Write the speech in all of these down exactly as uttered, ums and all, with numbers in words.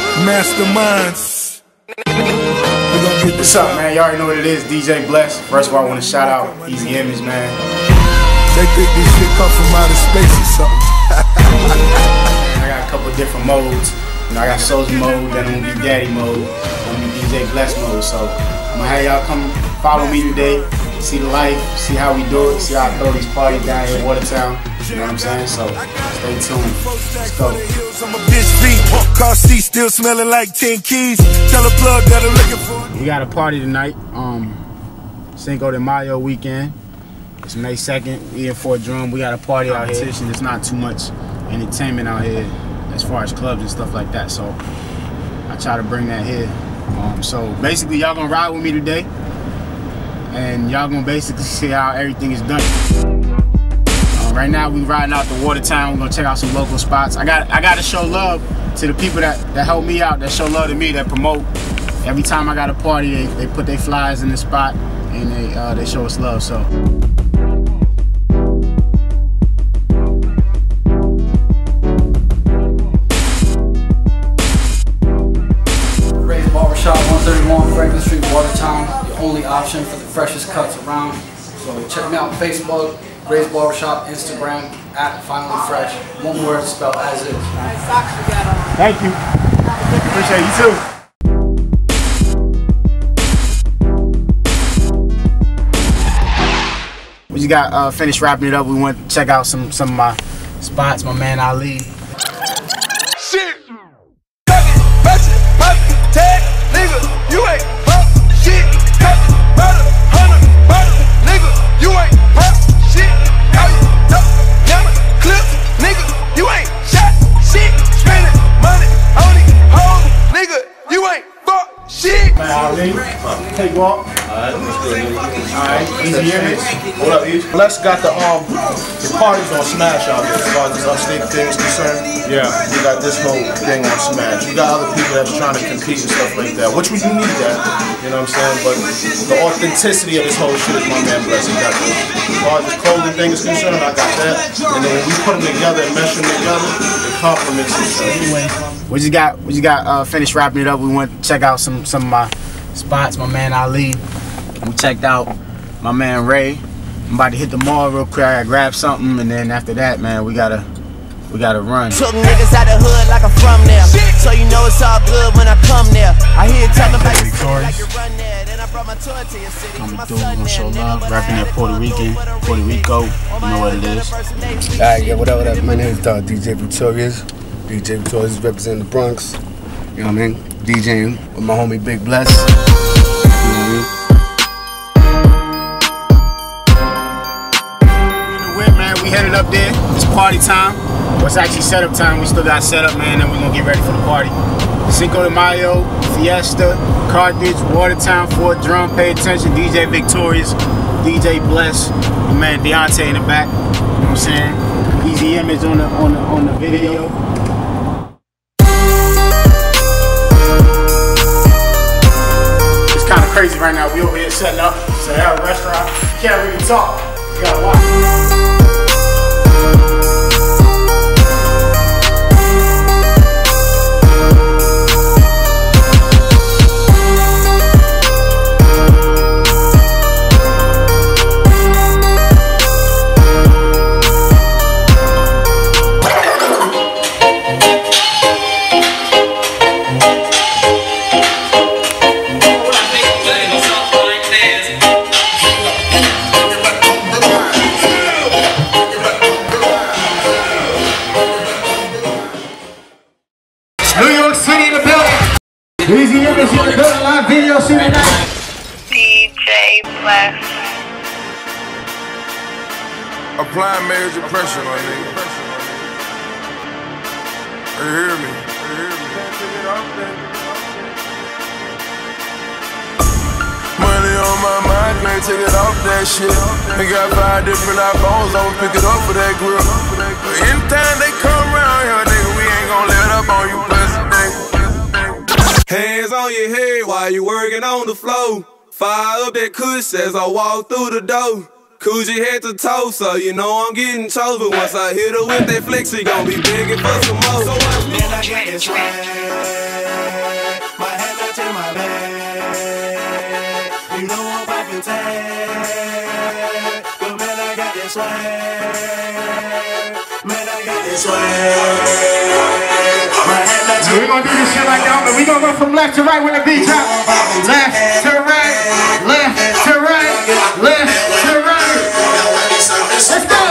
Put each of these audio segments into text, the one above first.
Masterminds. What's up, man? Y'all already know what it is. D J Bless. First of all, I want to shout out Easy Image, man. They think this shit come from outer space or something. I got a couple different modes. You know, I got Soldier mode, then I'm gonna be Daddy mode, then I'm gonna be D J Bless mode. So I'm gonna have y'all come follow me today, see the life, see how we do it, see how I throw these parties down here in Watertown. You know what I'm saying? So stay tuned. Let's go. I'm a bitch beat, car seat still smelling like ten keys. Tell a plug that I'm looking for. We got a party tonight, um, Cinco De Mayo weekend. It's May second, we in Fort Drum. We got a party out here. There's not too much entertainment out here as far as clubs and stuff like that. So I try to bring that here. Um, so basically y'all gonna ride with me today. And y'all gonna basically see how everything is done. Uh, right now we riding out to Watertown. We're gonna check out some local spots. I got I gotta show love to the people that, that help me out, that show love to me, that promote. Every time I got a party, they, they put their flyers in the spot and they uh, they show us love. So one thirty-one Franklin Street, Watertown, your only option for the freshest cuts around. So check me out on Facebook, Gray's Barbershop, Instagram, at Finally Fresh. One word spelled as is. Thank you. Appreciate you too. We just got uh, finished wrapping it up. We went to check out some some of my spots. My man Ali. Shit. You ain't pop shit, cut, murder, hunter, murder, nigga, you ain't pop shit, how you duck, never clips, nigga, you ain't shot shit, spending money on these hoes, nigga, you ain't fuck shit. Man, Ali, take walk. Alright, what's good, nigga? Alright, Easy Image. What up, Easy? Bless got the um the parties on Smash out there as far as this upstate thing is concerned. Yeah. We got this whole thing on Smash. We got other people that's trying to compete and stuff like that, which we do need that, you know what I'm saying? But the authenticity of this whole shit is my man Bless. He got this. As far as the clothing thing is concerned, I got that. And then when we put them together and mesh them together, it complements each other. We just got we just got uh, finished wrapping it up. We went to check out some some of my spots. My man Ali. We checked out my man Ray. I'm about to hit the mall real quick. I gotta grab something, and then after that, man, we gotta we gotta run. Took niggas out the hood like I'm from there, so you know it's all good when I come there. I hear you talking about like you run there, then I brought my tour to your city. I'm doing gonna show love, rapping that Puerto Rican, Puerto Rico. You know what it is. Alright, yeah, what up, what up? My name is uh, D J Victorious. D J Victorious representing the Bronx. You know what I mean? DJing with my homie Big Bless. You know what I mean? We headed up there. It's party time. Well, it's actually setup time. We still got set up, man, and we're gonna get ready for the party. Cinco de Mayo, Fiesta, Carthage, Watertown, Fort Drum. Pay attention. D J Victorious, D J Bless, my man Deontay in the back. You know what I'm saying? Easy Image on the on the on the video. It's kind of crazy right now. We over here setting up. So at a restaurant, you can't really talk. You gotta watch. Easy Image in the building, live video, see you tonight. D J Bless. Applying major pressure, my nigga. You hear me? You hear me? Money on my mind, can't take it off that shit. I got five different iPhones, I'ma pick it up for that grill. But anytime they come around here, nigga, we ain't gon' let up on you, blessed nigga. Hands on your head while you working on the floor. Fire up that kush as I walk through the door. Coogee head to toe, so you know I'm getting chose. But once I hit her with that flex, she gon' be begging for some more. So man, I got this swag. swag. Man, I got this swag. So we gonna do this shit like that, but we gonna go from left to right when the beat drop. Left to right, left to right, left to right. Let's go.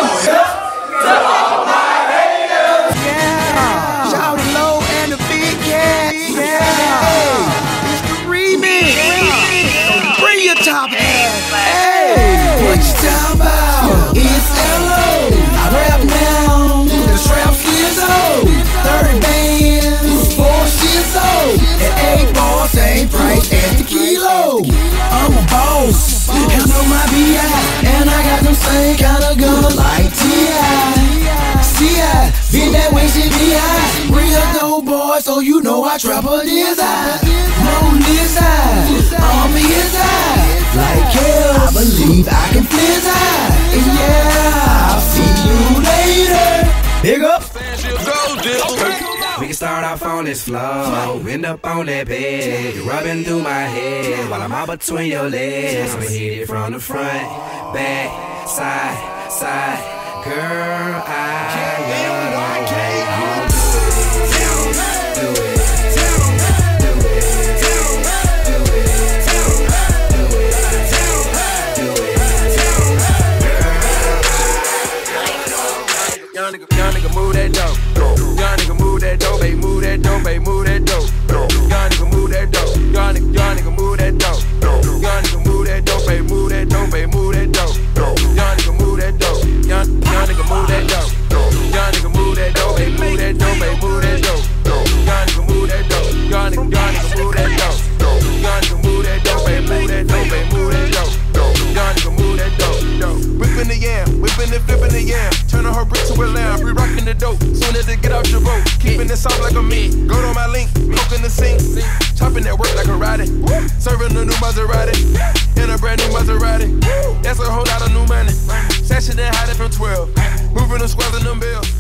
Yeah. Shout it low and the big cat. Yeah. It's the remix. Bring your top hat. Hey. What you talking about? It's L O. I rap now. The strap skizzo. Third band. Four shizzo. And eight balls, same price as the kilo. I'm a boss. And know my B I. And I got them same kind of gun like T I. C I. Been that way, shit be high. Real dope boy, so you know I trap a desire. On this side, on me inside. Like hell, I believe I can fizz high. And yeah, I'll see you later. Big up. We can start off on this floor, end up on that bed. You're rubbing through my head while I'm out between your legs. I'ma hit it from the front, back, side, side. Girl, I love the way you do it, do it. Young nigga, young nigga move that dope. Young nigga move that dope, baby, move that dope, baby, move that dope. Young nigga move that dope. Young nigga, young nigga move that dope. Young nigga move that dope, baby, move that dope, baby, move that dope. Young nigga move that dope. Young, young nigga move that dope. Young nigga move that dope, baby, move that dope, baby, move that dope. Young nigga move that dope. Young nigga, young nigga move that dope. Young nigga move that dope, baby, move that dope, baby, move that dope. Young nigga move that dope. Whipping the yam, whipping and flipping the yam. Turning her brick to a lamb, re-rocking the dope. Soon as it get out your boat, keeping it soft like a meat. Go to my link, poking the sink. Chopping that work like a riding. Serving a new Maserati. In a brand new Maserati. That's a whole lot of new money. Sashing and hiding from twelve. Moving the squares in them bills.